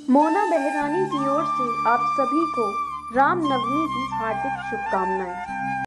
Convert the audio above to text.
मोना बेहरानी की ओर से आप सभी को रामनवमी की हार्दिक शुभकामनाएं।